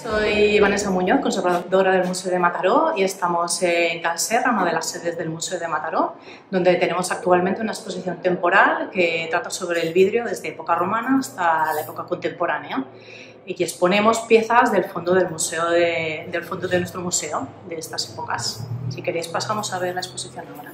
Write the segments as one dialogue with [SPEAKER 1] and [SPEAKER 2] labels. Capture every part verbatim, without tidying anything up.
[SPEAKER 1] Soy Vanessa Muñoz, conservadora del Museo de Mataró, y estamos en Can Serra, una de las sedes del Museo de Mataró, donde tenemos actualmente una exposición temporal que trata sobre el vidrio desde época romana hasta la época contemporánea, y que exponemos piezas del fondo del museo de, del fondo de nuestro museo de estas épocas. Si queréis pasamos a ver la exposición ahora.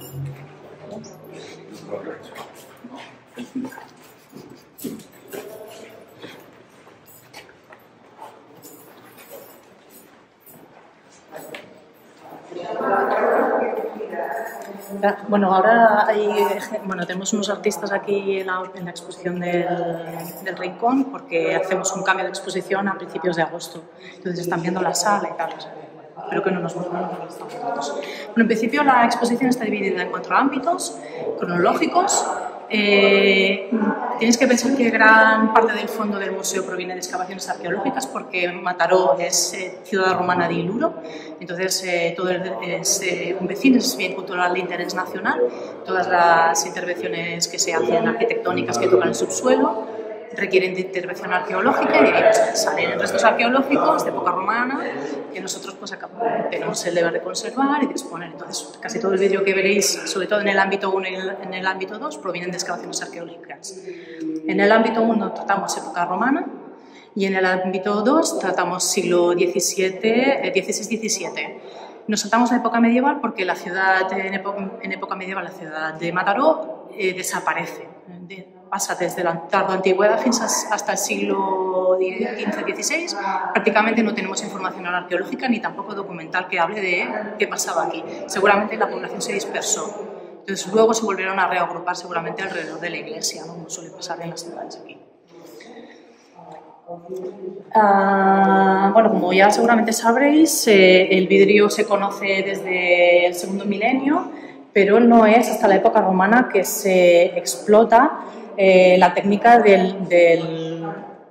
[SPEAKER 1] Bueno, ahora hay, bueno, tenemos unos artistas aquí en la, en la exposición del, del Rincón, porque hacemos un cambio de exposición a principios de agosto. Entonces están viendo la sala y tal. Espero que no nos muevan los fotos. Bueno, en principio la exposición está dividida en cuatro ámbitos cronológicos. Eh, tenéis que pensar que gran parte del fondo del museo proviene de excavaciones arqueológicas, porque Mataró es eh, ciudad romana de Iluro, entonces eh, todo es eh, un vecino, es bien cultural de interés nacional. Todas las intervenciones que se hacen arquitectónicas que tocan el subsuelo requieren de intervención arqueológica, y de ahí pues, salen restos arqueológicos de época romana que nosotros pues, tenemos el deber de conservar y de exponer. Entonces, casi todo el vídeo que veréis, sobre todo en el ámbito uno y en el ámbito dos, provienen de excavaciones arqueológicas. En el ámbito uno tratamos época romana y en el ámbito dos tratamos siglo diecisiete, dieciséis diecisiete. Nos saltamos la época medieval porque la ciudad, en época, en época medieval la ciudad de Mataró eh, desaparece. De, pasa desde la tardo antigüedad hasta el siglo quince dieciséis, prácticamente no tenemos información arqueológica ni tampoco documental que hable de qué pasaba aquí. Seguramente la población se dispersó, entonces luego se volvieron a reagrupar seguramente alrededor de la iglesia, ¿no? Como suele pasar en las ciudades aquí. Uh, bueno, como ya seguramente sabréis, eh, el vidrio se conoce desde el segundo milenio, pero no es hasta la época romana que se explota eh, la técnica del, del,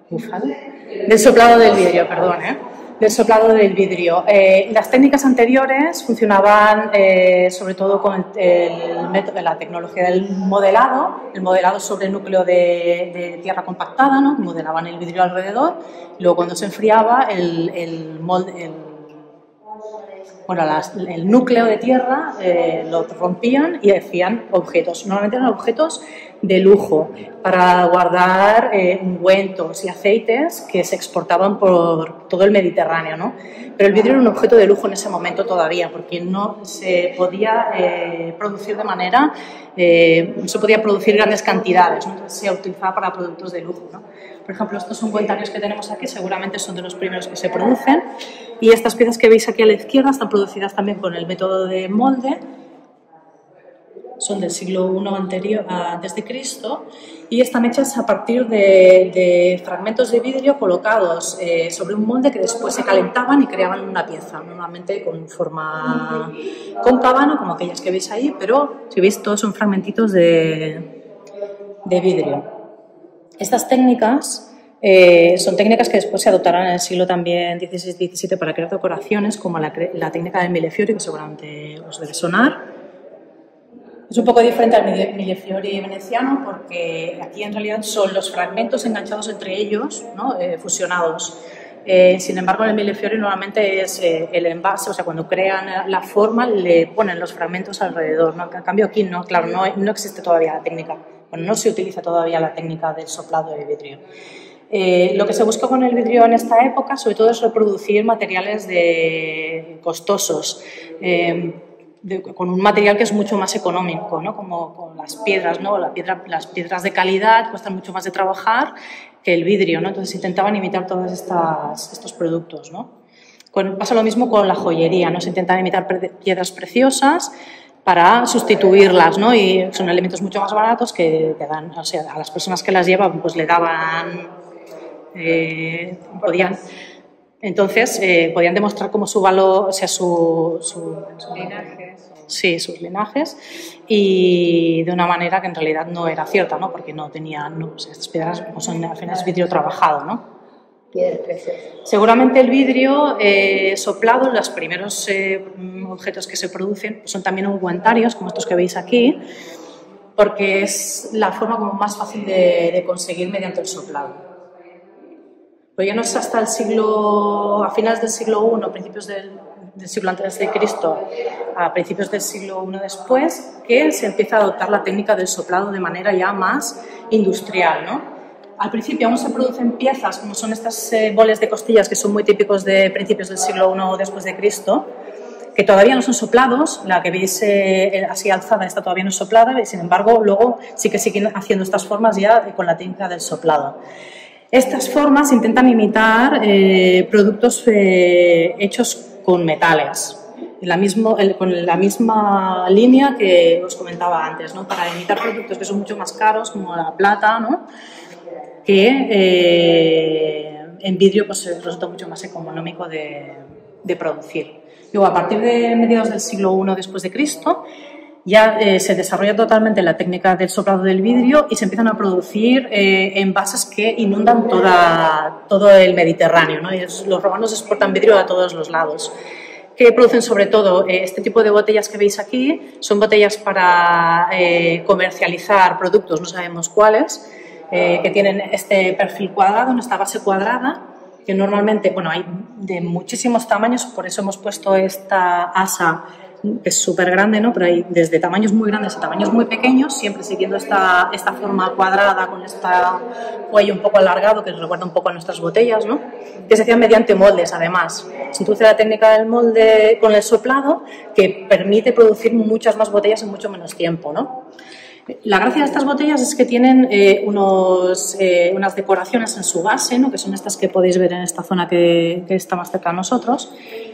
[SPEAKER 1] del soplado del vidrio, perdón, ¿eh? del soplado del vidrio. Eh, las técnicas anteriores funcionaban eh, sobre todo con el, el método, la tecnología del modelado, el modelado sobre núcleo de, de tierra compactada, ¿no? Modelaban el vidrio alrededor, y luego cuando se enfriaba el, el molde, el, bueno, las, el núcleo de tierra eh, lo rompían y hacían objetos. Normalmente eran objetos de lujo para guardar eh, ungüentos y aceites que se exportaban por todo el Mediterráneo, ¿no? Pero el vidrio era un objeto de lujo en ese momento todavía, porque no se podía eh, producir de manera, eh, no se podía producir grandes cantidades, ¿no? Entonces se utilizaba para productos de lujo, ¿no? Por ejemplo, estos ungüentarios que tenemos aquí seguramente son de los primeros que se producen, y estas piezas que veis aquí a la izquierda están producidas también con el método de molde. Son del siglo primero anterior, antes de Cristo, y están hechas a partir de, de fragmentos de vidrio colocados eh, sobre un molde que después se calentaban y creaban una pieza, normalmente con forma cóncava, ¿no? Como aquellas que veis ahí, pero si veis todos son fragmentitos de, de vidrio. Estas técnicas eh, son técnicas que después se adoptarán en el siglo también dieciséis diecisiete para crear decoraciones, como la, la técnica del millefiori, que seguramente os debe sonar. Es un poco diferente al millefiori veneciano, porque aquí en realidad son los fragmentos enganchados entre ellos, ¿no? eh, fusionados. Eh, sin embargo, en el millefiori normalmente es eh, el envase, o sea, cuando crean la forma le ponen los fragmentos alrededor, ¿no? En cambio aquí no, claro, no, no existe todavía la técnica, bueno, no se utiliza todavía la técnica del soplado de vidrio. Eh, lo que se busca con el vidrio en esta época, sobre todo, es reproducir materiales de, costosos, eh, De, con un material que es mucho más económico, ¿no? Como con las piedras, ¿no? La piedra, las piedras de calidad cuestan mucho más de trabajar que el vidrio, ¿no? Entonces intentaban imitar todos estas, estos productos, ¿no? Con, pasa lo mismo con la joyería, ¿no? Se intentan imitar piedras preciosas para sustituirlas, ¿no? Y son elementos mucho más baratos que, que dan, o sea, a las personas que las llevan pues le daban, eh, podían... Entonces, eh, podían demostrar como su valor, o sea, su, su, su linajes. Sí, sus linajes, y de una manera que en realidad no era cierta, ¿no? Porque no tenían, no, o sea, estas piedras pues son al final es vidrio trabajado, ¿no? Piedras preciosas. Seguramente el vidrio eh, soplado, los primeros eh, objetos que se producen pues son también ungüentarios, como estos que veis aquí, porque es la forma como más fácil de, de conseguir mediante el soplado. Pero ya no es hasta el siglo, a finales del siglo primero, principios del, del siglo antes de Cristo, a principios del siglo primero después, que se empieza a adoptar la técnica del soplado de manera ya más industrial, ¿no? Al principio aún se producen piezas, como son estas eh, boles de costillas, que son muy típicos de principios del siglo primero después de Cristo, que todavía no son soplados. La que veis eh, así alzada está todavía no soplada, y sin embargo luego sí que siguen haciendo estas formas ya con la técnica del soplado. Estas formas intentan imitar eh, productos eh, hechos con metales, en la mismo, el, con la misma línea que os comentaba antes, ¿no? Para imitar productos que son mucho más caros, como la plata, ¿no? Que eh, en vidrio pues, resulta mucho más económico de, de producir. Luego, a partir de mediados del siglo primero después de Cristo, ya eh, se desarrolla totalmente la técnica del soplado del vidrio y se empiezan a producir eh, envases que inundan toda, todo el Mediterráneo, ¿no? Y los romanos exportan vidrio a todos los lados. Que producen sobre todo eh, este tipo de botellas que veis aquí, son botellas para eh, comercializar productos, no sabemos cuáles, eh, que tienen este perfil cuadrado, esta base cuadrada, que normalmente, bueno, hay de muchísimos tamaños, por eso hemos puesto esta asa, que es súper grande, ¿no? Pero hay desde tamaños muy grandes a tamaños muy pequeños, siempre siguiendo esta, esta forma cuadrada con este cuello un poco alargado que nos recuerda un poco a nuestras botellas, ¿no? Que se hacían mediante moldes, además. Se introduce la técnica del molde con el soplado, que permite producir muchas más botellas en mucho menos tiempo, ¿no? La gracia de estas botellas es que tienen eh, unos, eh, unas decoraciones en su base, ¿no? Que son estas que podéis ver en esta zona que, que está más cerca de nosotros,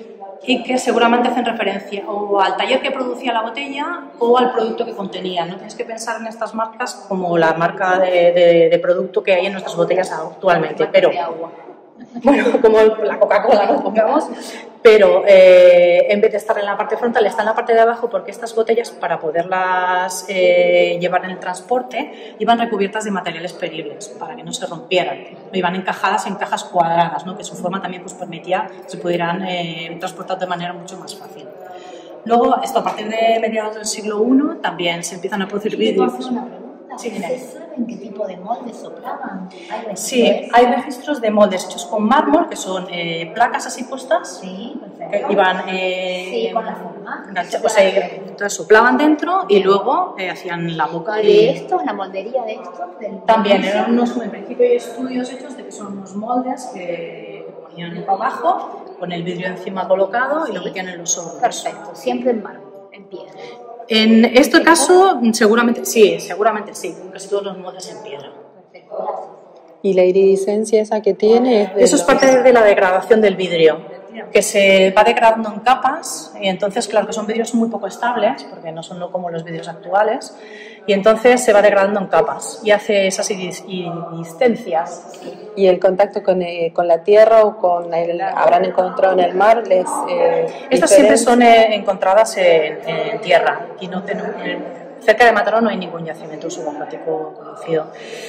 [SPEAKER 1] y que seguramente hacen referencia o al taller que producía la botella o al producto que contenía. No tienes que pensar en estas marcas como la marca de, de, de producto que hay en nuestras botellas actualmente, pero bueno, como la Coca-Cola, ¿no? Pongamos, pero eh, en vez de estar en la parte frontal, está en la parte de abajo, porque estas botellas, para poderlas eh, llevar en el transporte, iban recubiertas de materiales peribles para que no se rompieran. Iban encajadas en cajas cuadradas, ¿no? Que su forma también pues, permitía que se pudieran eh, transportar de manera mucho más fácil. Luego, esto a partir de mediados del siglo primero, también se empiezan a producir vidrios.
[SPEAKER 2] Sí, ¿ustedes saben qué tipo de moldes soplaban? ¿Hay
[SPEAKER 1] sí, hay registros de moldes hechos con mármol, que son eh, placas así puestas,
[SPEAKER 2] sí,
[SPEAKER 1] que iban eh,
[SPEAKER 2] sí, con la forma.
[SPEAKER 1] O sea, entonces soplaban dentro y luego eh, hacían la boca.
[SPEAKER 2] ¿Y de esto, la moldería de esto? Del...
[SPEAKER 1] También eran unos, en principio hay estudios hechos de que son unos moldes que ponían para abajo, con el vidrio encima colocado, sí, y lo metían en los hornos.
[SPEAKER 2] Perfecto, siempre en mármol, en piedra.
[SPEAKER 1] En este caso, seguramente sí, seguramente sí, casi todos los moldes en piedra.
[SPEAKER 2] Perfecto, gracias.
[SPEAKER 3] ¿Y la iridiscencia esa que tiene? Es de
[SPEAKER 1] Eso es parte de la degradación del vidrio, que se va degradando en capas, y entonces, claro, que son vidrios muy poco estables, porque no son como los vidrios actuales, y entonces se va degradando en capas y hace esas iridiscencias.
[SPEAKER 3] ¿Y el contacto con, eh, con la tierra o con el, habrán encontrado en el mar? Les, eh,
[SPEAKER 1] Estas siempre son eh, encontradas en, en tierra. Aquí no tenemos, cerca de Mataró no hay ningún yacimiento subacuático conocido.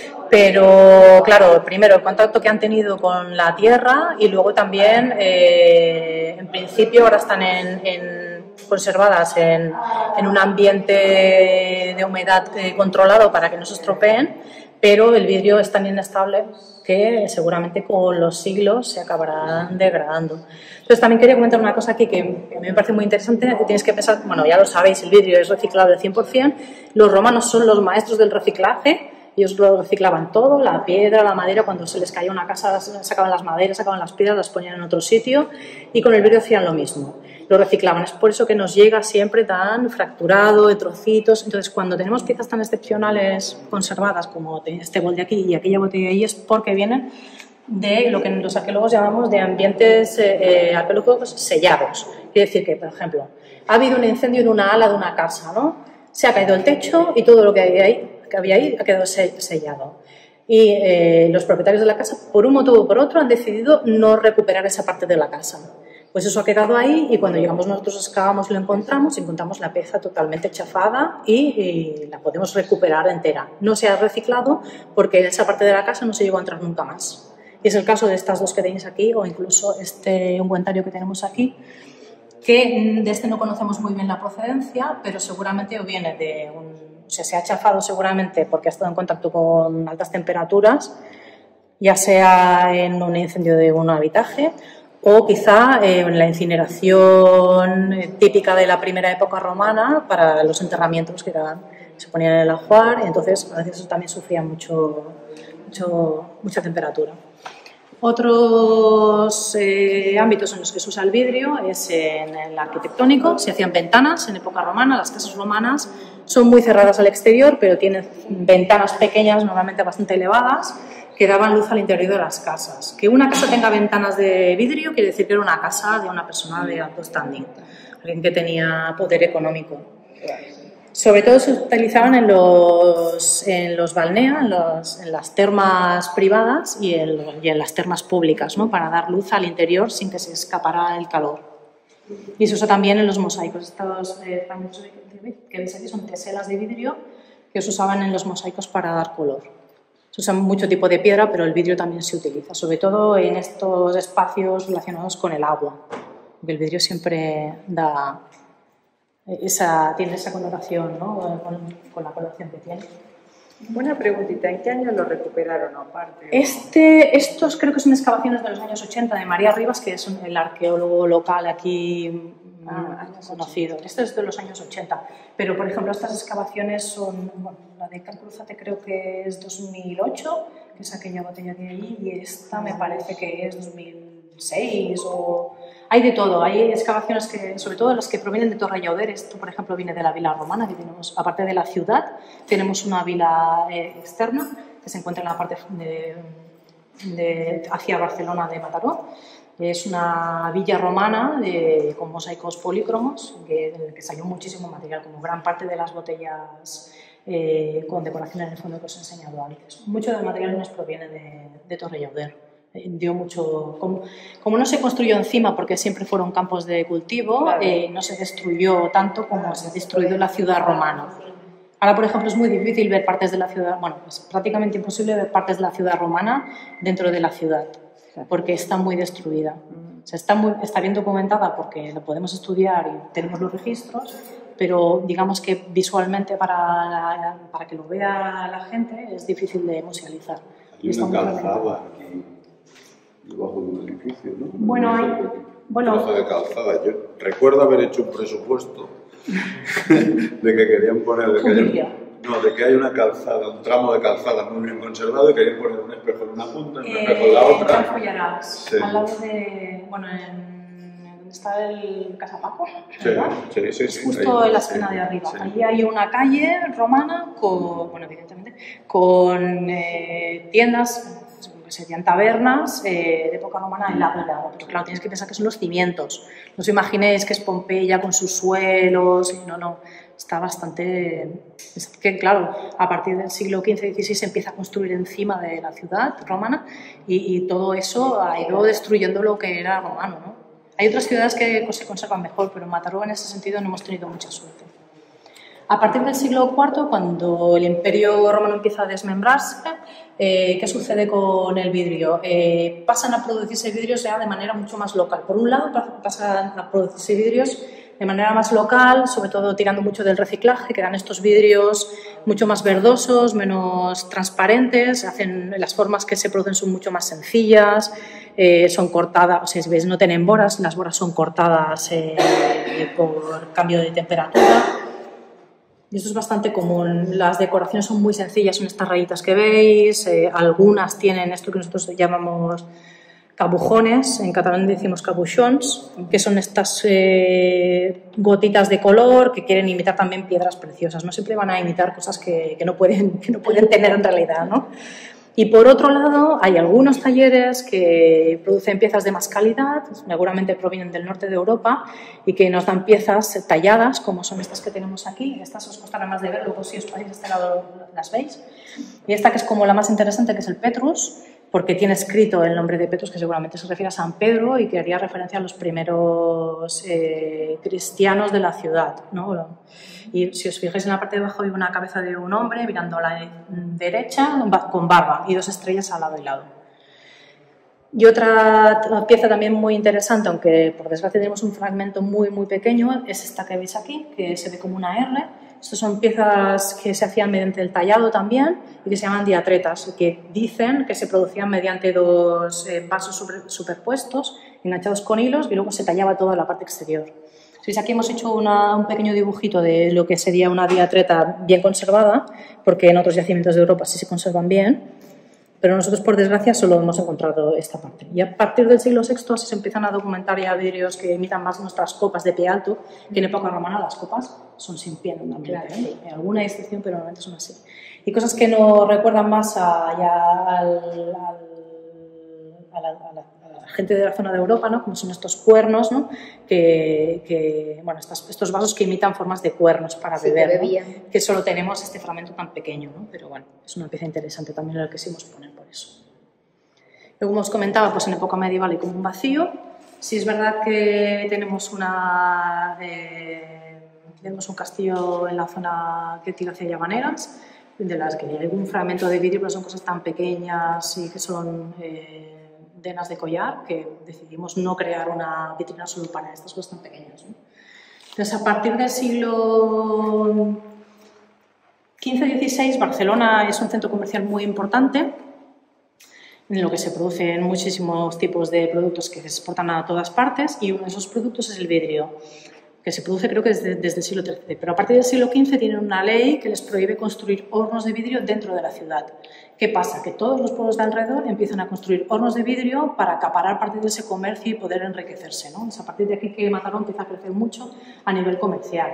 [SPEAKER 1] Pero, claro, primero el contacto que han tenido con la tierra y luego también, eh, en principio, ahora están en, en, conservadas en, en un ambiente de humedad eh, controlado para que no se estropeen, pero el vidrio es tan inestable que seguramente con los siglos se acabarán degradando. Entonces también quería comentar una cosa aquí que a mí me parece muy interesante, que tienes que pensar, bueno, ya lo sabéis, el vidrio es reciclable al cien por cien, los romanos son los maestros del reciclaje. Ellos lo reciclaban todo, la piedra, la madera, cuando se les caía una casa sacaban las maderas, sacaban las piedras, las ponían en otro sitio, y con el vidrio hacían lo mismo, lo reciclaban. Es por eso que nos llega siempre tan fracturado, de trocitos. Entonces, cuando tenemos piezas tan excepcionales conservadas como este bol de aquí y aquella botella de ahí, es porque vienen de lo que los arqueólogos llamamos de ambientes eh, arqueológicos sellados. Quiere decir que, por ejemplo, ha habido un incendio en una ala de una casa, ¿no? Se ha caído el techo y todo lo que hay ahí que había ahí ha quedado sellado. Y eh, los propietarios de la casa, por un motivo o por otro, han decidido no recuperar esa parte de la casa. Pues eso ha quedado ahí y cuando llegamos nosotros, excavamos y lo encontramos, encontramos la pieza totalmente chafada y, y la podemos recuperar entera. No se ha reciclado porque esa parte de la casa no se llegó a entrar nunca más. Y es el caso de estas dos que tenéis aquí o incluso este ungüentario que tenemos aquí, que de este no conocemos muy bien la procedencia, pero seguramente o viene de un... O sea, se ha chafado seguramente porque ha estado en contacto con altas temperaturas ya sea en un incendio de un habitaje o quizá en la incineración típica de la primera época romana para los enterramientos que eran, se ponían en el ajuar, y entonces a veces eso también sufría mucho, mucho, mucha temperatura. Otros eh, ámbitos en los que se usa el vidrio es en el arquitectónico. Se hacían ventanas en época romana. Las casas romanas son muy cerradas al exterior, pero tienen ventanas pequeñas, normalmente bastante elevadas, que daban luz al interior de las casas. Que una casa tenga ventanas de vidrio quiere decir que era una casa de una persona de alto standing, alguien que tenía poder económico. Sobre todo se utilizaban en los, en los balneas, en, los, en las termas privadas y, el, y en las termas públicas, ¿no? Para dar luz al interior sin que se escapara el calor. Y se usa también en los mosaicos. Estos eh, paños que veis aquí son teselas de vidrio que se usaban en los mosaicos para dar color. Se usa mucho tipo de piedra, pero el vidrio también se utiliza, sobre todo en estos espacios relacionados con el agua. Porque el vidrio siempre da... Esa, tiene esa connotación, ¿no? con, con la coloración que tiene.
[SPEAKER 3] Una preguntita, ¿en qué año lo recuperaron aparte?
[SPEAKER 1] Este, estos creo que son excavaciones de los años ochenta de María Rivas, que es el arqueólogo local aquí ah, conocido. Este es de los años ochenta, pero por ejemplo estas excavaciones son, bueno, la de Calcruzate creo que es dos mil ocho, que es aquella botella de allí, y esta me parece que es dos mil seis o... Hay de todo, hay excavaciones que, sobre todo las que provienen de Torrellauder. Esto, por ejemplo, viene de la vila romana, que tenemos, aparte de la ciudad, tenemos una vila eh, externa que se encuentra en la parte de, de, hacia Barcelona de Mataró. Es una villa romana de, con mosaicos polícromos, que, en el que salió muchísimo material, como gran parte de las botellas eh, con decoración en el fondo que os he enseñado antes. Mucho del material nos proviene de, de Torrellauder. Dio mucho, como, como no se construyó encima porque siempre fueron campos de cultivo, claro. eh, no se destruyó tanto como se destruyó la ciudad romana. Ahora, por ejemplo, es muy difícil ver partes de la ciudad, bueno, es prácticamente imposible ver partes de la ciudad romana dentro de la ciudad, porque está muy destruida. O sea, está, muy, está bien documentada porque lo podemos estudiar y tenemos los registros, pero digamos que visualmente para, la, para que lo vea la gente es difícil de musealizar.
[SPEAKER 4] Hay una calzada aquí debajo de un edificio, ¿no?
[SPEAKER 1] Bueno, hay... Bueno,
[SPEAKER 4] un de calzada. Yo recuerdo haber hecho un presupuesto de que querían poner... De que, no, de que hay una calzada, un tramo de calzada muy bien conservado y querían poner un espejo en una punta y un
[SPEAKER 1] eh,
[SPEAKER 4] espejo en la otra.
[SPEAKER 1] En Follarás, sí. Al lado de... Bueno, en... ¿Dónde está el Casapaco?
[SPEAKER 4] Sí, sí, sí, sí.
[SPEAKER 1] Justo
[SPEAKER 4] ahí,
[SPEAKER 1] en la esquina
[SPEAKER 4] sí,
[SPEAKER 1] de arriba.
[SPEAKER 4] Sí.
[SPEAKER 1] Allí hay una calle romana con... Bueno, evidentemente, con eh, tiendas... serían tabernas eh, de época romana en lado y lado, pero claro, tienes que pensar que son los cimientos. No os imaginéis que es Pompeya con sus suelos, no, no, está bastante... Es que claro, a partir del siglo quince dieciséis se empieza a construir encima de la ciudad romana y, y todo eso ha ido destruyendo lo que era romano, ¿no? Hay otras ciudades que se conservan mejor, pero en Mataró en ese sentido no hemos tenido mucha suerte. A partir del siglo cuarto, cuando el Imperio Romano empieza a desmembrarse, eh, ¿qué sucede con el vidrio? Eh, pasan a producirse vidrios ya de manera mucho más local. Por un lado, pasan a producirse vidrios de manera más local, sobre todo tirando mucho del reciclaje, que dan estos vidrios mucho más verdosos, menos transparentes, hacen, las formas que se producen son mucho más sencillas, eh, son cortadas, o sea, si veis, no tienen boras, las boras son cortadas eh, por cambio de temperatura. Y esto es bastante común. Las decoraciones son muy sencillas, son estas rayitas que veis, eh, algunas tienen esto que nosotros llamamos cabujones, en catalán decimos cabuchons, que son estas eh, gotitas de color que quieren imitar también piedras preciosas. No siempre van a imitar cosas que, que, no, pueden, que no pueden tener en realidad, ¿no? Y por otro lado, hay algunos talleres que producen piezas de más calidad, seguramente provienen del norte de Europa, y que nos dan piezas talladas, como son estas que tenemos aquí. Estas os costará más de ver, luego si os pasáis de este lado las veis. Y esta que es como la más interesante, que es el Petrus, porque tiene escrito el nombre de Petrus, que seguramente se refiere a San Pedro y que haría referencia a los primeros eh, cristianos de la ciudad, ¿no? Y si os fijáis en la parte de abajo hay una cabeza de un hombre mirando a la derecha con barba y dos estrellas al lado y lado. Y otra pieza también muy interesante, aunque por desgracia tenemos un fragmento muy muy pequeño, es esta que veis aquí, que se ve como una R. Estas son piezas que se hacían mediante el tallado también y que se llaman diatretas, que dicen que se producían mediante dos eh, vasos super, superpuestos, enganchados con hilos, y luego se tallaba toda la parte exterior. Si aquí hemos hecho una, un pequeño dibujito de lo que sería una diatreta bien conservada, porque en otros yacimientos de Europa sí se conservan bien, pero nosotros, por desgracia, solo hemos encontrado esta parte. Y a partir del siglo sexto así se empiezan a documentar ya vidrios que imitan más nuestras copas de pie alto, que en época romana las copas son sin pie normalmente. Claro, sí. Hay alguna excepción, pero normalmente son así. Y cosas que nos recuerdan más a, ya al, al, a, la, a, la, a la gente de la zona de Europa, ¿no? Como son estos cuernos, ¿no? que, que, bueno, estos, estos vasos que imitan formas de cuernos para sí, beber, ¿no? Que solo tenemos este fragmento tan pequeño, ¿no? Pero bueno, es una pieza interesante también la que quisimos poner por eso. Luego, como os comentaba, pues en época medieval hay como un vacío. Sí es verdad que tenemos una... Eh, tenemos un castillo en la zona que tira hacia Llavaneras, de las que hay algún fragmento de vidrio, pero son cosas tan pequeñas y que son eh, denas de collar, que decidimos no crear una vitrina solo para estas cosas tan pequeñas, ¿no? Entonces, a partir del siglo quince dieciséis, Barcelona es un centro comercial muy importante, en lo que se producen muchísimos tipos de productos que se exportan a todas partes, y uno de esos productos es el vidrio, que se produce creo que desde, desde el siglo trece, pero a partir del siglo quince tienen una ley que les prohíbe construir hornos de vidrio dentro de la ciudad. ¿Qué pasa? Que todos los pueblos de alrededor empiezan a construir hornos de vidrio para acaparar parte de ese comercio y poder enriquecerse, ¿no? Es a partir de aquí que Mataró empieza a crecer mucho a nivel comercial.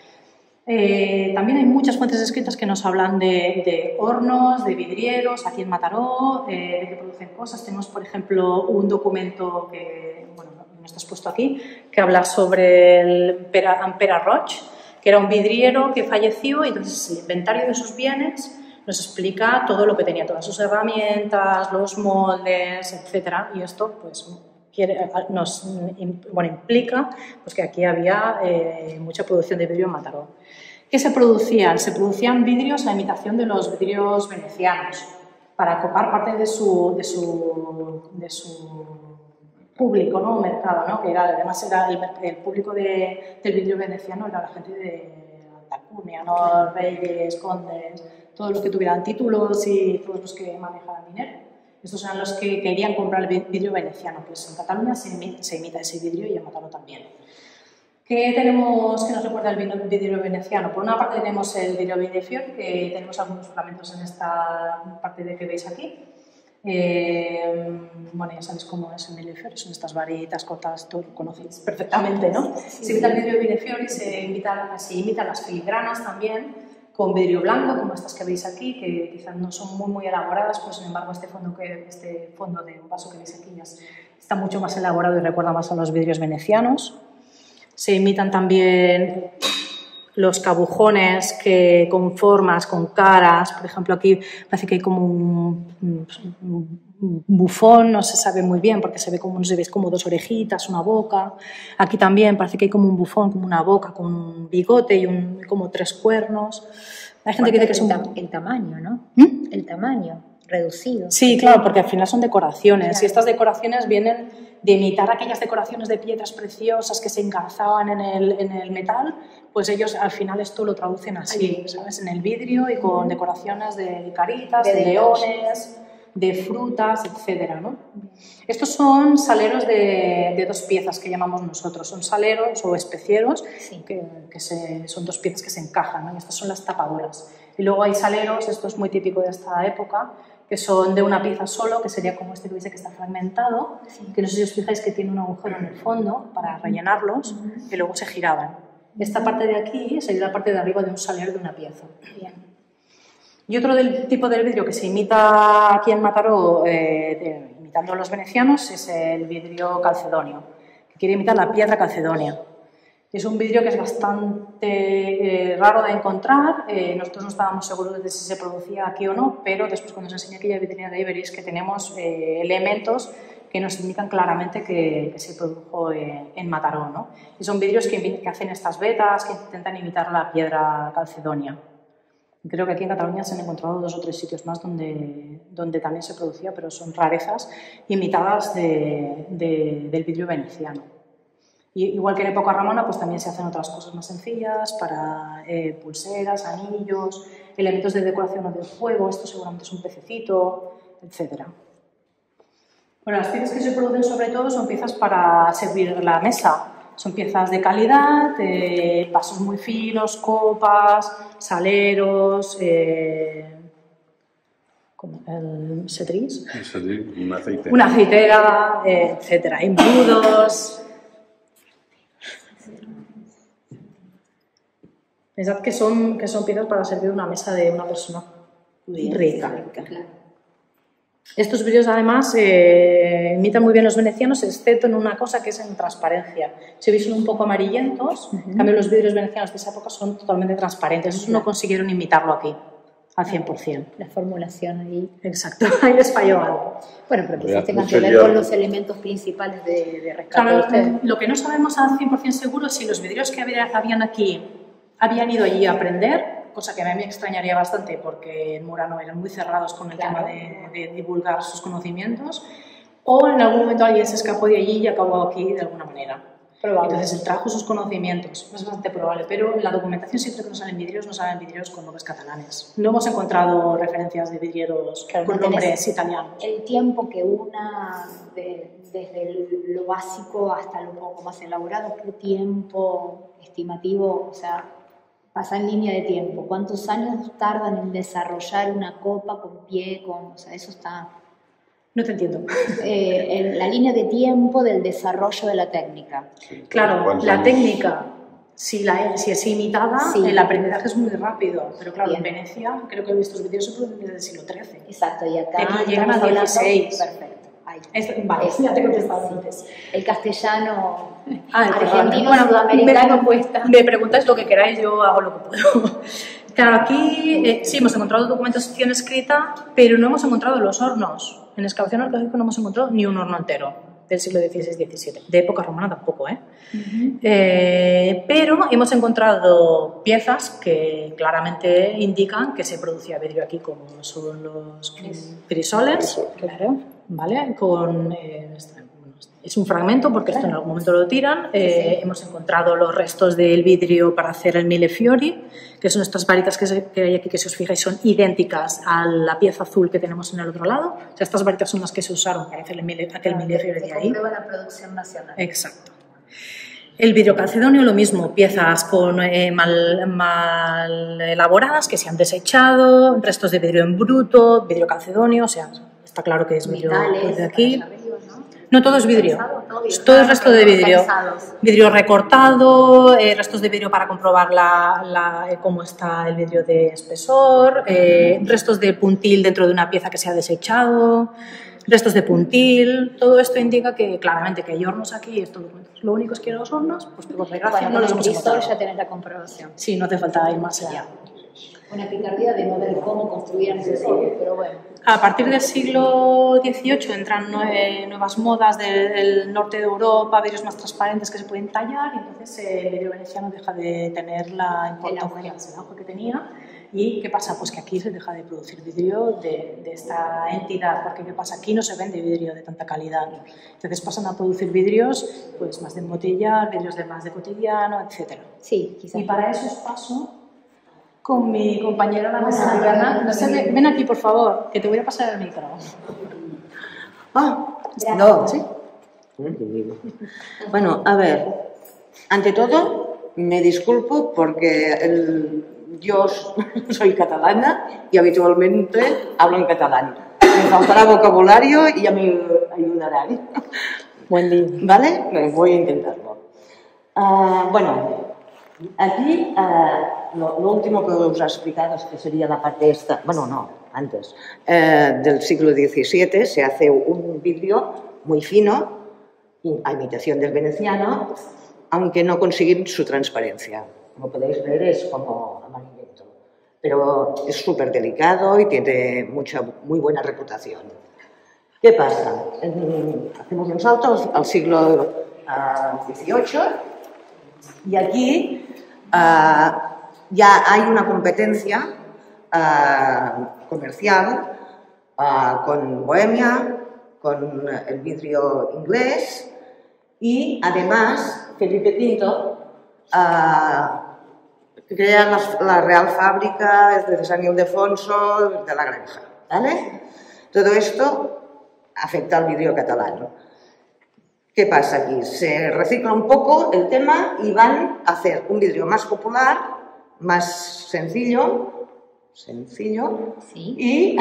[SPEAKER 1] Eh, también hay muchas fuentes escritas que nos hablan de, de hornos, de vidrieros, aquí en Mataró, eh, de que producen cosas. Tenemos, por ejemplo, un documento que, bueno, no está expuesto aquí, que habla sobre el Pere Roig, que era un vidriero que falleció, y entonces el inventario de sus bienes nos explica todo lo que tenía, todas sus herramientas, los moldes, etcétera. Y esto, pues, quiere, nos bueno, implica pues, que aquí había eh, mucha producción de vidrio en Mataró. ¿Qué se producían? Se producían vidrios a imitación de los vidrios venecianos, para copar parte de su, de su, de su público, ¿no? Mercado, ¿no? Que era, además era el, el público de, del vidrio veneciano, era la gente de Alcurnia, ¿no? Reyes, condes, todos los que tuvieran títulos y todos los que manejaban dinero. Estos eran los que querían comprar el vidrio veneciano. Pues en Cataluña se imita, se imita ese vidrio y en Mataró también. ¿Qué tenemos que nos recuerda el vidrio veneciano? Por una parte tenemos el vidrio Villefior, que tenemos algunos fragmentos en esta parte de que veis aquí. Eh, bueno, ya sabéis cómo es el Villefior, son estas varitas cortas, todo lo conocéis perfectamente, ¿no? Se imita el vidrio Villefior y se imitan, se imitan las filigranas también, con vidrio blanco, como estas que veis aquí, que quizás no son muy, muy elaboradas, pero sin embargo este fondo, que, este fondo de un vaso que veis aquí ya está mucho más elaborado y recuerda más a los vidrios venecianos. Se imitan también los cabujones que, con formas, con caras. Por ejemplo, aquí parece que hay como un, un bufón, no se sabe muy bien porque se ve como, no se ve, como dos orejitas, una boca. Aquí también parece que hay como un bufón, como una boca con un bigote y un, como tres cuernos. Hay gente que dice que es un...
[SPEAKER 2] El tamaño, ¿no?
[SPEAKER 1] ¿Mm?
[SPEAKER 2] El tamaño reducido.
[SPEAKER 1] Sí, claro, porque al final son decoraciones. Claro. Y estas decoraciones vienen de imitar aquellas decoraciones de piedras preciosas que se engarzaban en el, en el metal, pues ellos al final esto lo traducen así, ¿sabes? En el vidrio y con decoraciones de caritas, de, de leones, de frutas, etcétera, ¿no? Estos son saleros de, de dos piezas que llamamos nosotros, son saleros o especieros, sí. que, que se, son dos piezas que se encajan, ¿no? Y estas son las tapadoras. Y luego hay saleros, esto es muy típico de esta época, que son de una pieza solo, que sería como este que veis que está fragmentado, sí. que no sé si os fijáis que tiene un agujero en el fondo para rellenarlos, uh-huh. que luego se giraban. Esta parte de aquí sería la parte de arriba de un salero de una pieza. Bien. Y otro del tipo de vidrio que se imita aquí en Mataró, eh, de, imitando a los venecianos, es el vidrio calcedonio, que quiere imitar la piedra calcedonia. Es un vidrio que es bastante eh, raro de encontrar, eh, nosotros no estábamos seguros de si se producía aquí o no, pero después cuando os enseñé aquella vitrina de veréis que tenemos eh, elementos que nos indican claramente que, que se produjo eh, en Mataró, ¿no? Y son vidrios que, que hacen estas vetas, que intentan imitar la piedra calcedonia. Creo que aquí en Cataluña se han encontrado dos o tres sitios más donde, donde también se producía, pero son rarezas imitadas de, de, del vidrio veneciano. Y, igual que en época romana, pues también se hacen otras cosas más sencillas para eh, pulseras, anillos, elementos de decoración o de juego, esto seguramente es un pececito, etcétera. Bueno, las piezas que se producen sobre todo son piezas para servir la mesa. Son piezas de calidad, eh, vasos muy finos, copas, saleros, eh, como el setris,
[SPEAKER 4] Un aceite.
[SPEAKER 1] una aceitera, eh, etcétera, embudos. Pensad que son, que son piezas para servir una mesa de una persona rica. Estos vidrios además eh, imitan muy bien los venecianos, excepto en una cosa que es en transparencia. Si veis, son un poco amarillentos, uh-huh. En cambio los vidrios venecianos de esa época son totalmente transparentes. Eso no consiguieron imitarlo aquí al cien por cien.
[SPEAKER 2] La formulación ahí.
[SPEAKER 1] Exacto, ahí les falló algo.
[SPEAKER 2] Bueno, pero quizás tengan que ver con los elementos principales de, de rescate
[SPEAKER 1] claro,
[SPEAKER 2] de ustedes.
[SPEAKER 1] Lo que no sabemos al cien por cien seguro es si los vidrios que habían aquí habían ido allí a aprender, cosa que a mí me extrañaría bastante porque en Murano eran muy cerrados con el claro. tema de, de divulgar sus conocimientos, o en algún momento alguien se escapó de allí y acabó aquí de alguna manera. Probable. Entonces él trajo sus conocimientos, es bastante probable, pero en la documentación siempre que nos salen vidrios, nos salen vidrios con nombres catalanes. No hemos encontrado referencias de vidrieros claro, con nombres italianos.
[SPEAKER 2] El tiempo que una, de, desde lo básico hasta lo poco más elaborado, ¿qué tiempo estimativo, o sea, pasa en línea de tiempo? ¿Cuántos años tardan en desarrollar una copa con pie? Con, o sea, eso está...
[SPEAKER 1] No te entiendo.
[SPEAKER 2] Eh, en la línea de tiempo del desarrollo de la técnica.
[SPEAKER 1] Claro, la técnica, si, la, si es imitada, sí. El aprendizaje es muy rápido. Pero claro, bien. En Venecia, creo que he visto los vídeos se producen desde el siglo trece.
[SPEAKER 2] Exacto, y acá...
[SPEAKER 1] Aquí llegan a dieciséis.
[SPEAKER 2] Perfecto. Ahí.
[SPEAKER 1] Es, vale, es, ya te he contestado antes.
[SPEAKER 2] El castellano
[SPEAKER 1] ah, el
[SPEAKER 2] argentino,
[SPEAKER 1] bueno,
[SPEAKER 2] sudamericano
[SPEAKER 1] me,
[SPEAKER 2] cuesta.
[SPEAKER 1] Me preguntáis lo que queráis, yo hago lo que puedo. Claro, aquí eh, sí hemos encontrado documentación escrita, pero no hemos encontrado los hornos. En excavación arqueológica no hemos encontrado ni un horno entero del siglo dieciséis diecisiete. De época romana tampoco, ¿eh? Uh-huh. eh pero hemos encontrado piezas que claramente indican que se producía vidrio aquí, como son los crisoles, claro, ¿vale? Con, eh, es un fragmento porque claro. Esto en algún momento lo tiran. Eh, sí, sí. Hemos encontrado los restos del vidrio para hacer el millefiori, que son estas varitas que, se, que hay aquí, que si os fijáis son idénticas a la pieza azul que tenemos en el otro lado. O sea, estas varitas son las que se usaron para hacer el mille, aquel claro, millefiori de ahí.
[SPEAKER 2] Comprueba la producción nacional.
[SPEAKER 1] Exacto. El vidrio calcedonio, lo mismo, piezas con, eh, mal, mal elaboradas que se han desechado, restos de vidrio en bruto, vidrio calcedonio, o sea, está claro que es vidrio de aquí. No, todo es vidrio, todo, todo es resto de vidrio, vidrio recortado, eh, restos de vidrio para comprobar la, la, eh, cómo está el vidrio de espesor, eh, restos de puntil dentro de una pieza que se ha desechado, restos de puntil, todo esto indica que claramente que hay hornos aquí, esto lo único es que los hornos, pues por desgracia
[SPEAKER 2] bueno,
[SPEAKER 1] no los hemos encontrado.
[SPEAKER 2] Ya tenés la comprobación.
[SPEAKER 1] Sí, no te falta ir más allá.
[SPEAKER 2] Una picardía de no ver cómo construían ese siglo, pero bueno.
[SPEAKER 1] A partir del siglo dieciocho entran nuevas modas del norte de Europa, vidrios más transparentes que se pueden tallar, y entonces el vidrio veneciano deja de tener la importancia, el auge que tenía. ¿Y qué pasa? Pues que aquí se deja de producir vidrio de, de esta entidad, porque ¿qué pasa? Aquí no se vende vidrio de tanta calidad. Entonces pasan a producir vidrios pues, más de embotellar, vidrios de más de cotidiano, etcétera.
[SPEAKER 2] Sí, quizás.
[SPEAKER 1] Y para eso os paso con mi compañera la mesa. No sé, ven aquí, por favor, que te voy a pasar el micro.
[SPEAKER 5] Ah, no, ¿sí? Bueno, a ver, ante todo, me disculpo porque el, yo soy catalana y habitualmente hablo en catalán. Me faltará vocabulario y ya me ayudarán.
[SPEAKER 3] Buen día.
[SPEAKER 5] ¿Vale? Voy a intentarlo. Uh, bueno, aquí uh, lo, lo último que os he explicado es que sería la parte esta, bueno, no, antes, uh, del siglo diecisiete se hace un vidrio muy fino, a imitación del veneciano, aunque no consiguen su transparencia. Como podéis ver, es como amarillento, pero es súper delicado y tiene mucha, muy buena reputación. ¿Qué pasa? Hacemos un salto al siglo dieciocho y aquí uh, ya hay una competencia uh, comercial uh, con Bohemia, con el vidrio inglés y además Felipe quinto uh, crea la, la Real Fábrica de San Ildefonso de la Granja, ¿vale? Todo esto afecta al vidrio catalán. ¿Qué pasa aquí? Se recicla un poco el tema y van a hacer un vidrio más popular, más sencillo, sencillo
[SPEAKER 2] Sí.
[SPEAKER 5] y,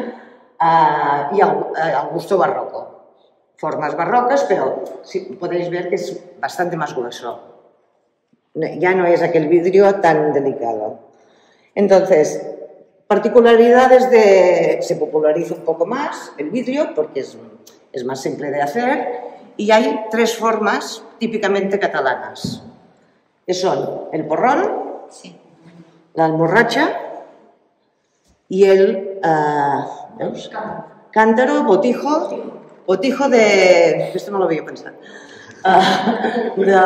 [SPEAKER 5] uh, y al, al gusto barroco. Formas barrocas, pero sí, podéis ver que es bastante más grueso. Ya no es aquel vidrio tan delicado. Entonces, particularidades de... Se populariza un poco más el vidrio porque es, es más simple de hacer y hay tres formas típicamente catalanas, que son el porrón,
[SPEAKER 2] Sí.
[SPEAKER 5] la almorracha y el uh, ¿veus? Cántaro, botijo, botijo de... Esto no lo había pensado. Uh, de,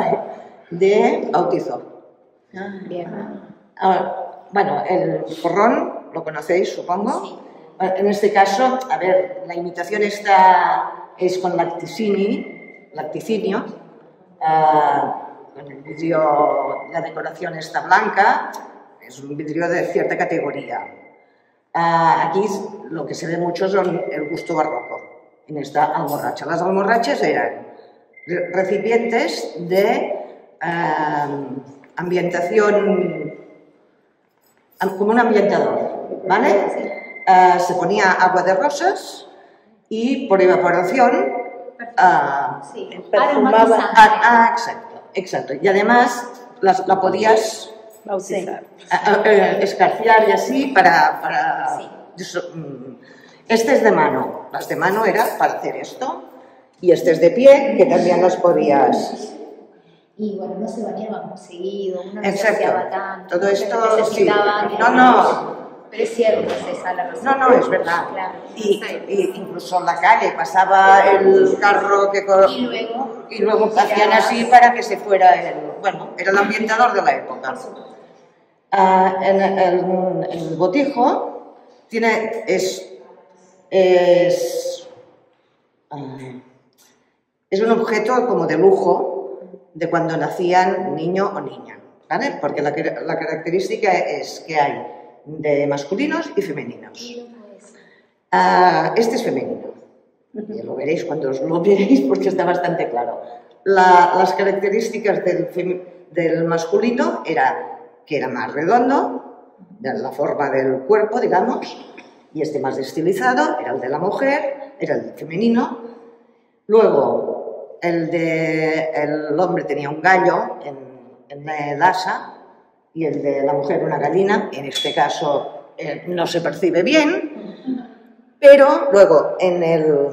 [SPEAKER 5] de bautizo.
[SPEAKER 2] Bien.
[SPEAKER 5] Ahora, bueno, el porrón lo conocéis, supongo.
[SPEAKER 2] Sí.
[SPEAKER 5] En este caso, a ver, la imitación esta es con lacticini, lacticinio. Uh, con el vidrio, la decoración está blanca, es un vidrio de cierta categoría. Uh, aquí lo que se ve mucho son el gusto barroco en esta almorracha. Las almorrachas eran recipientes de uh, ambientación, como un ambientador, ¿vale? Uh, se ponía agua de rosas y por evaporación uh,
[SPEAKER 2] Sí.
[SPEAKER 3] Perfumaba.
[SPEAKER 5] ah, ah, exacto, exacto. Y además las- la podías
[SPEAKER 3] Bautizar.
[SPEAKER 5] ah, ah, eh, escarciar y así para... para
[SPEAKER 2] Sí.
[SPEAKER 5] eso, mm. Este es de mano, las de mano era para hacer esto y este es de pie que también las podías...
[SPEAKER 2] Y bueno, no se bañaban seguido, uno no se
[SPEAKER 5] Exacto.
[SPEAKER 2] bañaba tanto.
[SPEAKER 5] Todo esto, sí.
[SPEAKER 2] necesitaban que-
[SPEAKER 5] No, no.
[SPEAKER 2] Pero es cierto, César, la razón.
[SPEAKER 5] No, no, es verdad.
[SPEAKER 2] Claro.
[SPEAKER 5] Y, y incluso en la calle pasaba el carro que... co-
[SPEAKER 2] Y luego...
[SPEAKER 5] Y luego hacían así para que se fuera el... Bueno, era el ambientador de la época. Ah, en el, el botijo tiene... es... es... ah, es un objeto como de lujo de cuando nacían niño o niña, ¿vale? Porque la, que- la característica es que hay de masculinos y femeninos.
[SPEAKER 2] Y luego eso.
[SPEAKER 5] Ah, este es femenino. Ya lo veréis cuando os lo veréis porque está bastante claro. La- las características del, fem- del masculino era que era más redondo, de la forma del cuerpo, digamos, y este más estilizado era el de la mujer, era el femenino. Luego, el de el hombre tenía un gallo en, en el asa y el de la mujer una gallina. En este caso eh, no se percibe bien. Pero luego en el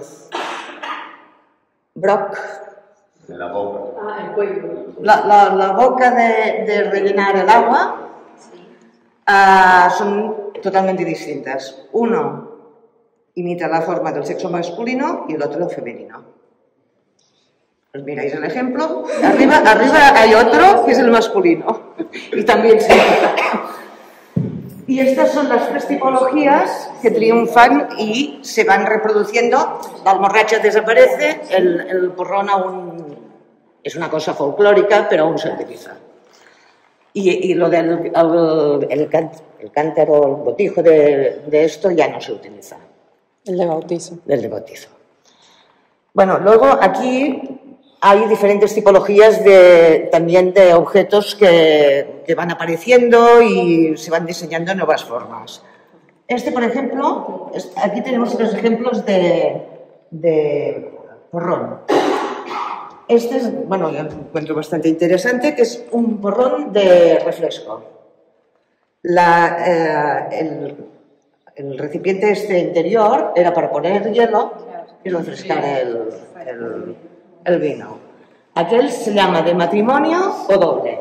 [SPEAKER 5] broc,
[SPEAKER 4] En la boca.
[SPEAKER 5] la, la- la boca de, de rellenar el agua,
[SPEAKER 2] Sí.
[SPEAKER 5] ah, son totalmente distintas. Uno imita la forma del sexo masculino y el otro el femenino. Pues miráis el ejemplo. Arriba, arriba hay otro que es el masculino y también se imita. Y estas son las tres tipologías que triunfan y se van reproduciendo. La almorracha desaparece, el, el porrón aún es una cosa folclórica, pero aún se utiliza. Y, y lo del el, el, can- el cántaro, el botijo de, de esto ya no se utiliza,
[SPEAKER 3] El de bautizo.
[SPEAKER 5] del de bautizo. Bueno, luego aquí hay diferentes tipologías de, también de objetos que, que van apareciendo y se van diseñando nuevas formas. Este, por ejemplo, es- aquí tenemos los ejemplos de, de porrón. Este es, bueno, yo lo encuentro bastante interesante, que es un porrón de refresco. La, eh, el, el recipiente este interior era para poner hielo y refrescar el, el- el vino. Aquel se llama de matrimonio o doble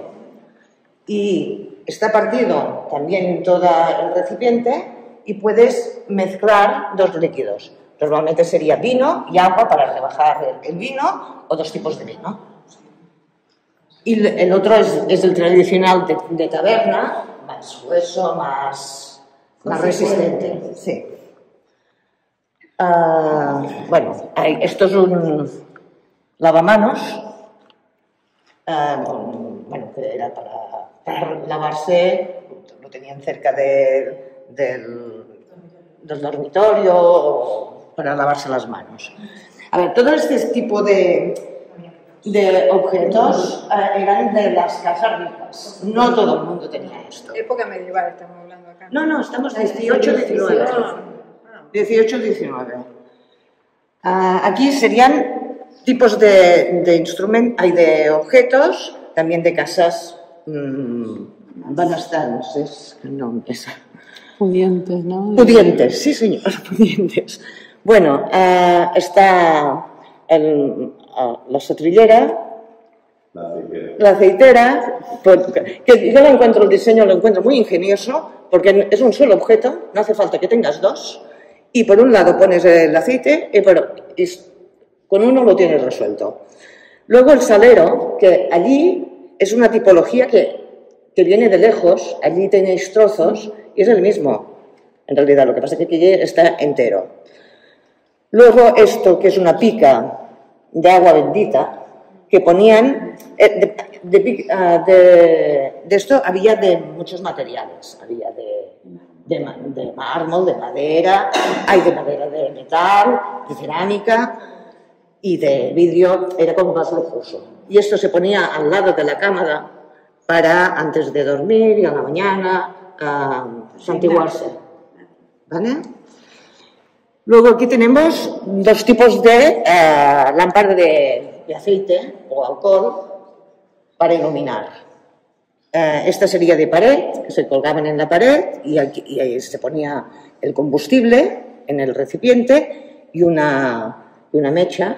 [SPEAKER 5] y está partido también en todo el recipiente y puedes mezclar dos líquidos. Normalmente sería vino y agua para rebajar el, el vino o dos tipos de vino. Y el- el otro es, es el tradicional de, de taberna, más grueso, más, más resistente. Sí. Ah, bueno, hay- esto es un, lavamanos, eh, bueno, que era para, para lavarse, lo tenían cerca de, del, del dormitorio o para lavarse las manos. A ver, todo este tipo de, de objetos eh, eran de las casas ricas. No todo el mundo tenía esto.
[SPEAKER 6] Época medieval estamos hablando acá.
[SPEAKER 5] No, no, estamos dieciocho diecinueve. dieciocho diecinueve. Uh, aquí serían tipos de, de instrumentos, hay de objetos, también de casas mmm, benestantes, no, esa.
[SPEAKER 3] Pudientes, ¿no?
[SPEAKER 5] Pudientes, sí señor, pudientes. Bueno, uh, está el, uh, la sotrillera,
[SPEAKER 4] La aceitera.
[SPEAKER 5] la aceitera, porque, que yo lo encuentro, el diseño lo encuentro muy ingenioso, porque es un solo objeto, no hace falta que tengas dos, y por un lado pones el aceite y, por, y con uno lo tienes resuelto. Luego el salero, que allí es una tipología que, que viene de lejos, allí tenéis trozos y es el mismo, en realidad, lo que pasa es que aquí está entero. Luego esto, que es una pica de agua bendita, que ponían, eh, de, de, de, de esto había de muchos materiales, había de, de, de mármol, de madera, hay de madera de metal, de cerámica y de vidrio, era como más lujoso. Y esto se ponía al lado de la cámara para antes de dormir y a la mañana uh, santiguarse. ¿Vale? Luego aquí tenemos dos tipos de uh, lámpara de, de aceite o alcohol para iluminar. Uh, esta sería de pared, que se colgaban en la pared y, aquí, y ahí se ponía el combustible en el recipiente y una, y una mecha,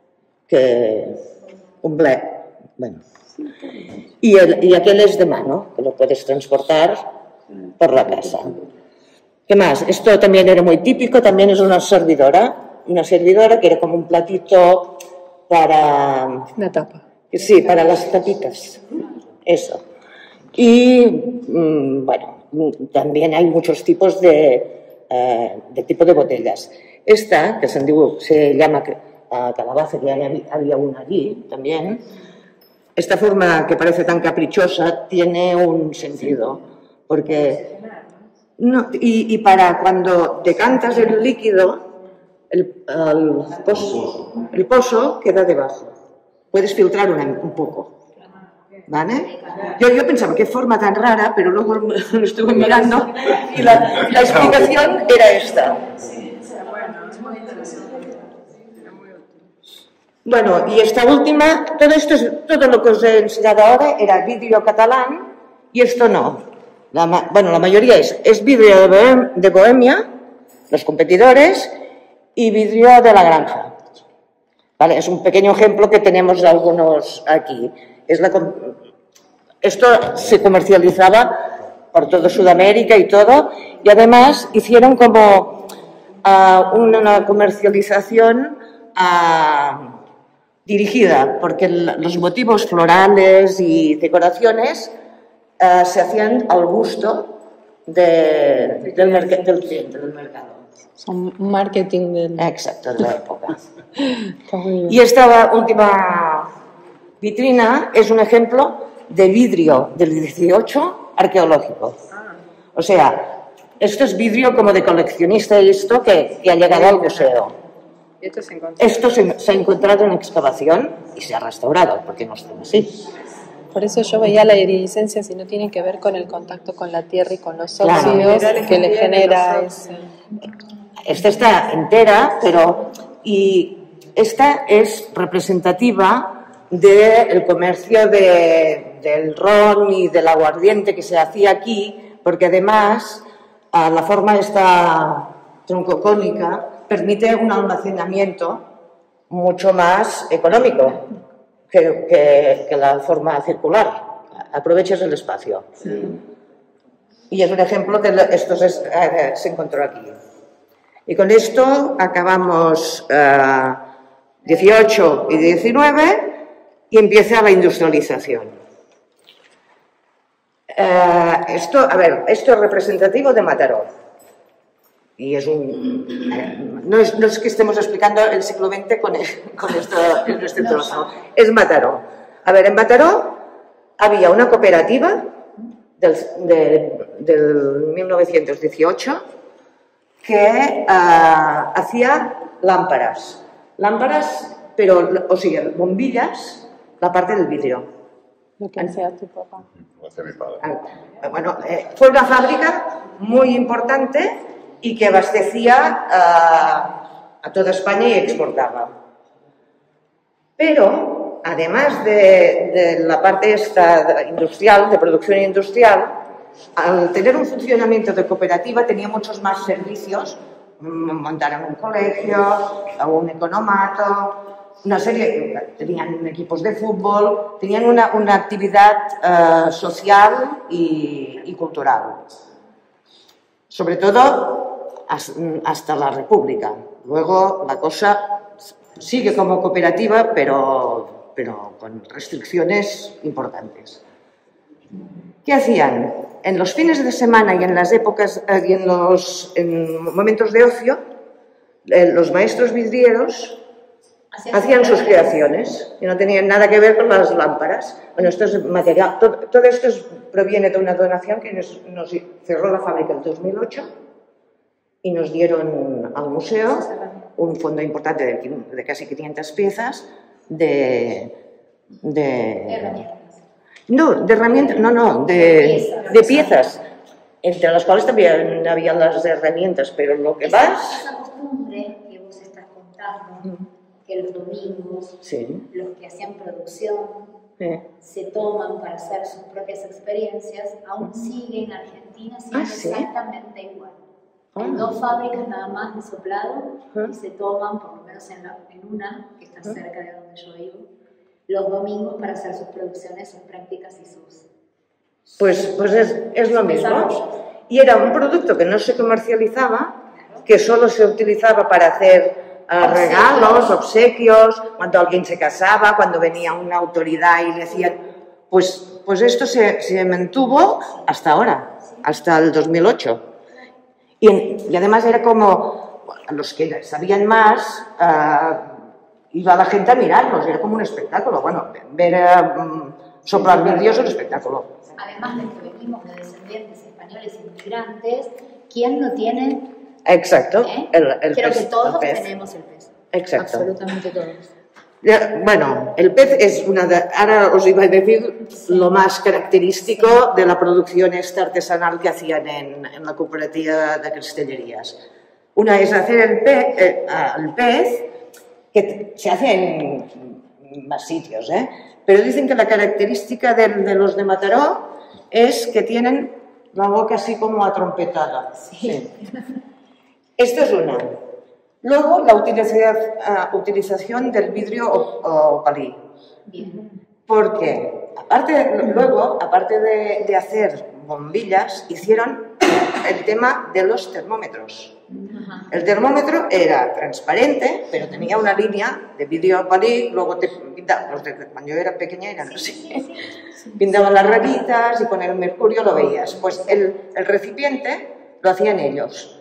[SPEAKER 5] que un ble, bueno. Y, el, y aquel es de mano, que lo puedes transportar por la casa. ¿Qué más? Esto también era muy típico, también es una servidora, una servidora que era como un platito para...
[SPEAKER 3] Una tapa.
[SPEAKER 5] Sí, para las tapitas, eso. Y, mmm, bueno, también hay muchos tipos de, eh, de tipo de botellas. Esta, que se, se llama uh, calabaza, que había, había una allí también, esta forma que parece tan caprichosa tiene un sentido, porque... No, y, y para cuando decantas el líquido, el, el, pozo, el pozo queda debajo. Puedes filtrar una, un poco. ¿Vale? Yo, yo pensaba, qué forma tan rara, pero luego lo estuve mirando y la, la explicación era esta. Bueno, y esta última, todo esto es, todo lo que os he enseñado ahora era vidrio catalán y esto no. La, bueno, la mayoría es, es vidrio de, Bohem, de Bohemia, los competidores, y vidrio de la granja. ¿Vale? Es un pequeño ejemplo que tenemos de algunos aquí. Es la, esto se comercializaba por toda Sudamérica y todo, y además hicieron como uh, una comercialización uh, dirigida, porque el, los motivos florales y decoraciones Uh, se hacían al gusto de, del, del cliente, del mercado.
[SPEAKER 3] Son marketing del...
[SPEAKER 5] Exacto, de la época. Y esta última vitrina es un ejemplo de vidrio del dieciocho arqueológico. O sea, esto es vidrio como de coleccionista y esto que, que ha llegado al museo.
[SPEAKER 6] Esto se,
[SPEAKER 5] esto se, se ha encontrado en excavación y se ha restaurado, porque no está así.
[SPEAKER 3] Por eso yo veía la iridiscencia, si no tiene que ver con el contacto con la tierra y con los óxidos, claro, que le genera ese...
[SPEAKER 5] Esta está entera, pero... Y esta es representativa del comercio de, del ron y del aguardiente que se hacía aquí, porque además la forma esta troncocónica permite un almacenamiento mucho más económico. Que, que, que la forma circular, aprovechas el espacio. Sí. Y es un ejemplo que esto se, eh, se encontró aquí. Y con esto acabamos eh, dieciocho y diecinueve y empieza la industrialización. Eh, esto, a ver, esto es representativo de Mataró. y es un... Eh, no, es, no es que estemos explicando el siglo veinte con, el, con esto, en este trozo, es Mataró. A ver, en Mataró había una cooperativa del, de, del mil novecientos dieciocho que uh, hacía lámparas, lámparas, pero, o sea, bombillas, la parte del vidrio.
[SPEAKER 3] Lo que hacía tu papá.
[SPEAKER 4] Lo hace mi padre.
[SPEAKER 5] Ah, bueno, eh, fue una fábrica muy importante y que abastecía uh, a toda España y exportaba. Pero, además de, de la parte esta industrial, de producción industrial, al tener un funcionamiento de cooperativa tenía muchos más servicios. Montaron un colegio, un economato, una serie, tenían equipos de fútbol, tenían una, una actividad uh, social y, y cultural. Sobre todo hasta la República. Luego la cosa sigue como cooperativa, pero, pero con restricciones importantes. ¿Qué hacían? En los fines de semana y en las épocas y en los en momentos de ocio, eh, los maestros vidrieros hacían sus creaciones y no tenían nada que ver con las lámparas. Bueno, esto es material. Todo, todo esto es, proviene de una donación que nos, nos cerró la fábrica en dos mil ocho y nos dieron al museo un fondo importante de, de casi quinientas piezas de... de No, de herramientas, no, no, de, de piezas, entre las cuales también había las herramientas, pero lo que
[SPEAKER 2] esa,
[SPEAKER 5] más...
[SPEAKER 2] Esa costumbre que vos estás contando, mm. que los domingos,
[SPEAKER 5] sí.
[SPEAKER 2] los que hacían producción,
[SPEAKER 5] sí.
[SPEAKER 2] se toman para hacer sus propias experiencias, aún sigue en Argentina siendo
[SPEAKER 5] ¿Ah, sí?
[SPEAKER 2] exactamente igual.
[SPEAKER 5] Ah.
[SPEAKER 2] Hay dos fábricas nada más de soplado
[SPEAKER 5] ah.
[SPEAKER 2] y se toman, por lo menos en, la, en una, que está
[SPEAKER 5] ah.
[SPEAKER 2] cerca de donde yo vivo, los domingos para hacer sus producciones, sus prácticas y sus...
[SPEAKER 5] Pues, pues es, es lo mismo. Y era un producto que no se comercializaba, que solo se utilizaba para hacer uh, regalos, obsequios, cuando alguien se casaba, cuando venía una autoridad y le hacían... Pues, pues esto se, se mantuvo hasta ahora, hasta el dos mil ocho. Y, en, y además era como, bueno, los que sabían más... Uh, iba la gente a mirarnos, era como un espectáculo. Bueno, ver um, soplar vidrio es un espectáculo.
[SPEAKER 2] Además de que venimos de descendientes españoles inmigrantes, ¿quién no tiene?
[SPEAKER 5] Exacto.
[SPEAKER 2] ¿Eh?
[SPEAKER 5] El, el
[SPEAKER 2] Creo
[SPEAKER 5] pez,
[SPEAKER 2] que todos
[SPEAKER 5] el pez.
[SPEAKER 2] tenemos el pez.
[SPEAKER 5] Exacto.
[SPEAKER 2] Absolutamente todos.
[SPEAKER 5] Bueno, el pez es una de, ahora os iba a decir lo más característico de la producción esta artesanal que hacían en, en la cooperativa de Cristalerías. Una es hacer el pez, eh, el pez que se hace en más sitios, ¿eh? Pero dicen que la característica de, de los de Mataró es que tienen la boca así como atrompetada.
[SPEAKER 2] Sí.
[SPEAKER 5] Sí. Esto es una. Luego, la utilización, uh, utilización del vidrio opalí.
[SPEAKER 2] Bien.
[SPEAKER 5] Porque, aparte, luego, aparte de, de hacer bombillas, hicieron el tema de los termómetros.
[SPEAKER 2] Ajá.
[SPEAKER 5] El termómetro era transparente, pero tenía una línea de vidrio opalí, luego te pintaban, los de cuando yo era pequeña eran así, pintaban las rayitas y con el mercurio lo veías. Pues el, el recipiente lo hacían ellos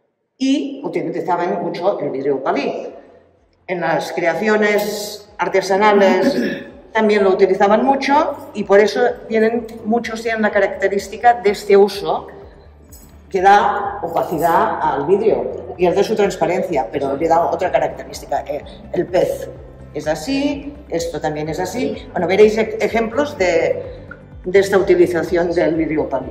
[SPEAKER 5] y utilizaban mucho el vidrio opalí. En las creaciones artesanales también lo utilizaban mucho y por eso tienen, muchos tienen la característica de este uso que da opacidad al vidrio, pierde su transparencia, pero le da otra característica. El pez es así, esto también es así. Bueno, veréis ejemplos de, de esta utilización del vidrio opalí.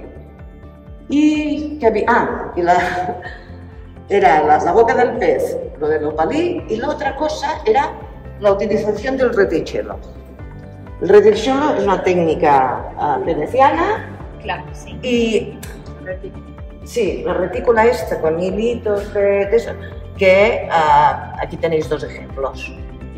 [SPEAKER 5] Y, que, ah, y la, era la, la boca del pez, lo del opalí, y la otra cosa era la utilización del reticelo. El reticelo es una técnica uh, veneciana.
[SPEAKER 2] Claro, sí.
[SPEAKER 5] Y sí, la retícula esta con hilitos de, de eso, que uh, aquí tenéis dos ejemplos.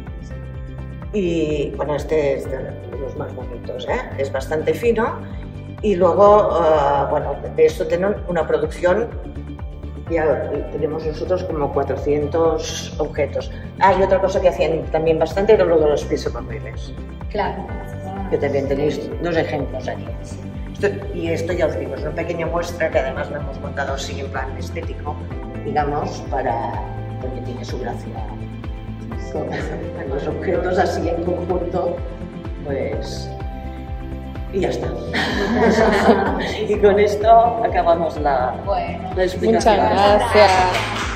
[SPEAKER 5] Y bueno, este es de los más bonitos, ¿eh? Es bastante fino. Y luego, uh, bueno, de esto tienen una producción, ya tenemos nosotros como cuatrocientos objetos. Ah, y otra cosa que hacían también bastante era lo de los pisopapeles.
[SPEAKER 2] Claro.
[SPEAKER 5] Que también tenéis dos ejemplos aquí. Esto, y esto ya os digo, es una pequeña muestra que además lo hemos montado así en plan estético, digamos, para, porque tiene su gracia. Con los objetos así en conjunto, pues... y ya está. Y con esto acabamos la,
[SPEAKER 2] Bueno,
[SPEAKER 5] la explicación.
[SPEAKER 3] Muchas gracias.